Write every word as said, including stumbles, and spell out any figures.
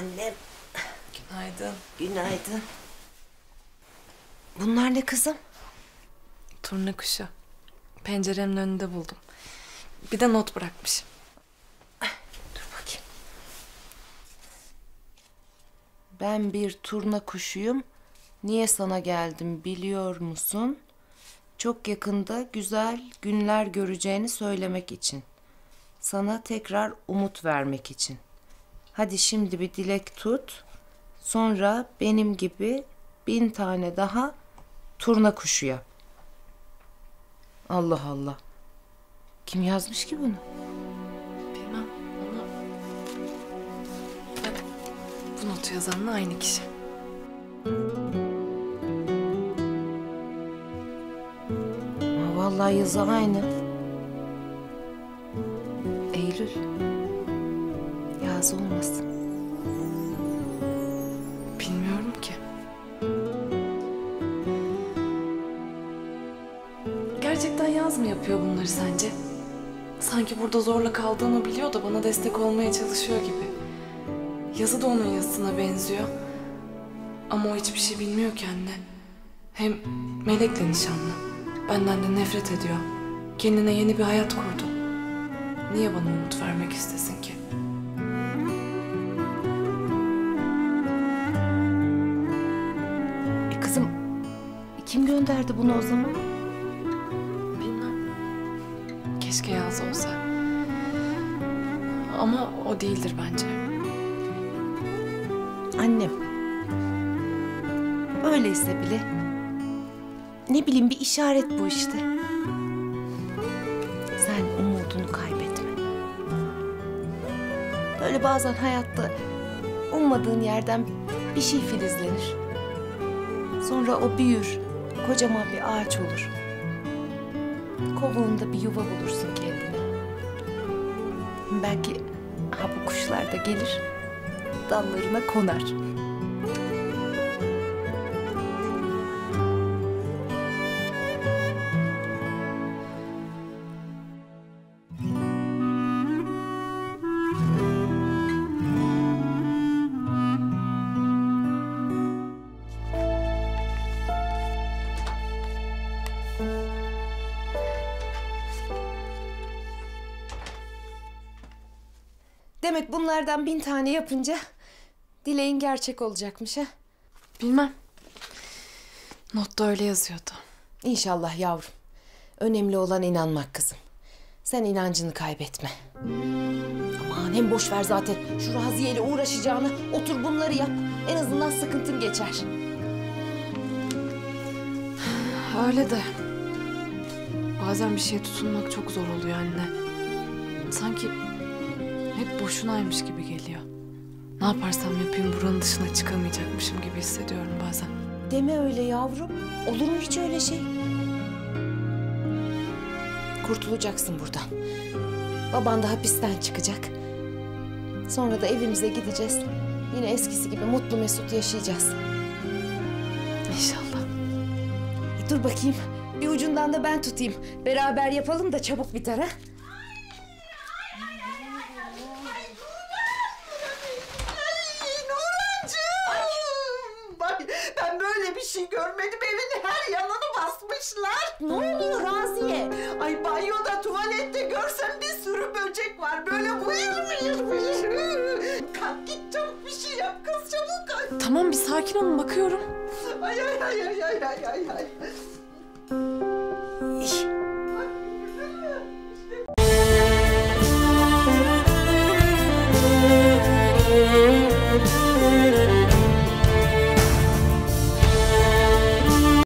Annem. Günaydın. Günaydın. Bunlar ne kızım? Turna kuşu. Penceremin önünde buldum. Bir de not bırakmışım. Dur bakayım. Ben bir turna kuşuyum. Niye sana geldim biliyor musun? Çok yakında güzel günler göreceğini söylemek için. Sana tekrar umut vermek için. Hadi şimdi bir dilek tut. Sonra benim gibi bin tane daha turna kuşu yap. Allah Allah. Kim yazmış ki bunu? Bilmem ama... Bak, bu notu yazanla aynı kişi. Ha, vallahi yazı aynı. Eylül. Yaz olmasın. Bilmiyorum ki. Gerçekten Yaz mı yapıyor bunları sence? Sanki burada zorla kaldığımı biliyor da bana destek olmaya çalışıyor gibi. Yazı da onun yazısına benziyor. Ama o hiçbir şey bilmiyor ki anne. Hem Melek'le nişanlı. Benden de nefret ediyor. Kendine yeni bir hayat kurdu. Niye bana umut vermek istesin ki? E kızım, kim gönderdi bunu o zaman? Bilmem. Keşke Yaz olsa. Ama o değildir bence. Annem. Öyleyse bile ne bileyim bir işaret bu işte. Sen umudunu kaybetme. Böyle bazen hayatta ummadığın yerden bir şey filizlenir. Sonra o büyür, kocaman bir ağaç olur. Kovuğunda bir yuva bulursun kendine. Belki ha bu kuşlar da gelir, dallarına konar. Demek bunlardan bin tane yapınca dileğin gerçek olacakmış ha? Bilmem. Notta öyle yazıyordu. İnşallah yavrum. Önemli olan inanmak kızım. Sen inancını kaybetme. Aman hem boş ver zaten. Şu Raziye ile uğraşacağını otur bunları yap. En azından sıkıntın geçer. Öyle de bazen bir şeye tutunmak çok zor oluyor anne. Sanki hep boşunaymış gibi geliyor. Ne yaparsam yapayım buranın dışına çıkamayacakmışım gibi hissediyorum bazen. Deme öyle yavrum. Olur mu hiç öyle şey? Kurtulacaksın buradan. Baban da hapisten çıkacak. Sonra da evimize gideceğiz. Yine eskisi gibi mutlu mesut yaşayacağız. İnşallah. E dur bakayım. Bir ucundan da ben tutayım. Beraber yapalım da çabuk biter ha. Ben böyle bir şey görmedim. Evin her yanını basmışlar. Ne oluyor Raziye? Ay banyoda, tuvalette görsen bir sürü böcek var. Böyle vıyır vıyır vıyır. Kalk git çabuk bir şey yap kız çabuk. Tamam bir sakin olun bakıyorum. Ay ay ay ay ay ay ay ay. İş.